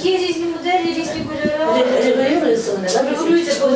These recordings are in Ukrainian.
Є різні моделі, різні кольори. Регулюються вони, так? Регулюються по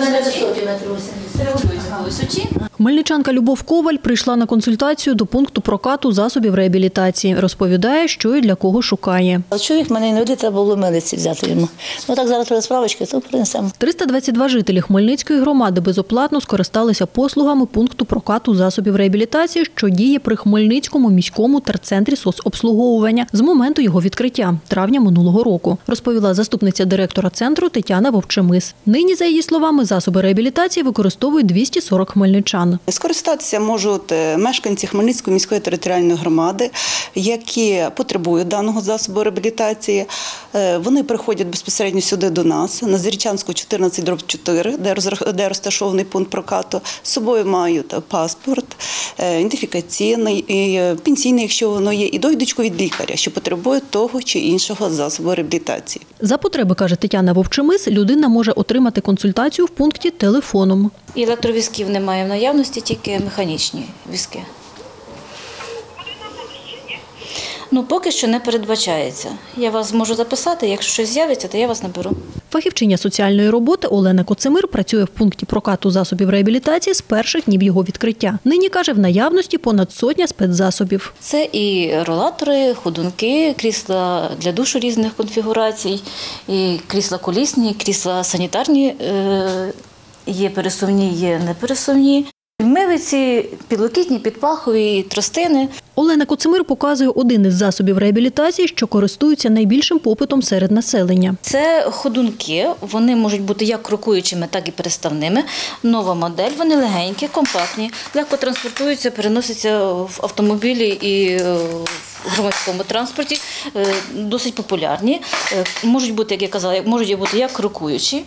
висоті. Хмельничанка Любов Коваль прийшла на консультацію до пункту прокату засобів реабілітації. Розповідає, що і для кого шукає. Чоловік мене інвалід, треба було милиці взяти йому. Ну так зараз треба справочки, то принесемо. 322 жителі Хмельницької громади безоплатно скористалися послугами пункту прокату засобів реабілітації, що діє при Хмельницькому міському терцентрі соцобслуговування з моменту його відкриття – травня минулого року, розповіла заступниця директора центру Тетяна Вовчемис. Нині, за її словами, засоби реабілітації використовують 240 хмельничан. Скористатися можуть мешканці Хмельницької міської територіальної громади, які потребують даного засобу реабілітації. Вони приходять безпосередньо сюди до нас, на Зарічанську 14/4, де розташований пункт прокату. З собою мають паспорт, ідентифікаційний, пенсійний, якщо воно є, і довідочку від лікаря, що потребує того чи іншого засобу реабілітації. За потреби, каже Тетяна Вовчемис, людина може отримати консультацію в пункті телефоном. І електровізків немає в наявності, тільки механічні візки. Поки що не передбачається. Я вас можу записати, якщо щось з'явиться, то я вас наберу. Фахівчиня соціальної роботи Олена Коцемир працює в пункті прокату засобів реабілітації з перших днів його відкриття. Нині, каже, в наявності понад 100 спецзасобів. Це і ролатори, ходунки, крісла для душу різних конфігурацій, і крісла колісні, крісла санітарні, є пересувні, є непересувні. Милиці, підлокітні, підпахові, тростини. Олена Коцемир показує один із засобів реабілітації, що користуються найбільшим попитом серед населення. Це ходунки, вони можуть бути як крокуючими, так і переставними. Нова модель, вони легенькі, компактні, легко транспортуються, переносяться в автомобілі і в громадському транспорті, досить популярні. Можуть бути, як я казала, можуть бути як крокуючі,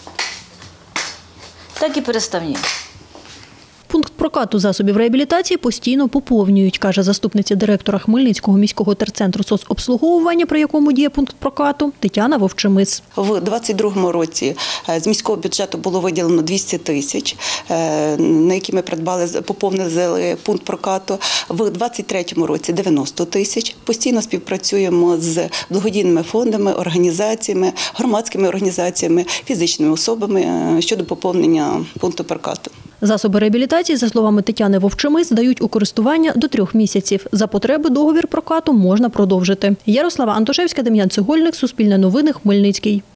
так і переставні. Пункт прокату засобів реабілітації постійно поповнюють, каже заступниця директора Хмельницького міського терцентру соцобслуговування, при якому діє пункт прокату, Тетяна Вовчемис. У 2022 році з міського бюджету було виділено 200 тисяч, на які ми поповнили пункт прокату. У 2023 році 90 тисяч. Постійно співпрацюємо з благодійними фондами, організаціями, громадськими організаціями, фізичними особами щодо поповнення пункту прокату. Засоби реабілітації, за словами Тетяни Вовчемис, дають у користування до 3 місяців. За потреби договір прокату можна продовжити. Ярослава Антошевська, Дем'ян Цегольник, Суспільне новини, Хмельницький.